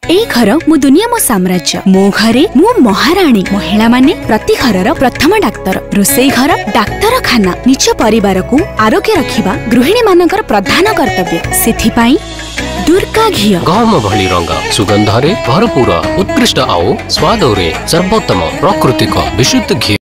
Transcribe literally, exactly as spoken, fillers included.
एई घर मु दुनिया मो साम्राज्य मो घरे मु महाराणी महिला माने प्रति घरर प्रथम डाक्तर रोसई घर डाक्तर खाना निज परिवार को आरोग्य रखिबा गृहिणी मानकर प्रधान कर्तव्य सेथि पाई दुर्गा घी गहम भली रंग सुगंधरे भरपूर उत्कृष्ट आउ स्वादरे सर्वोत्तम प्राकृतिक विशुद्ध घी।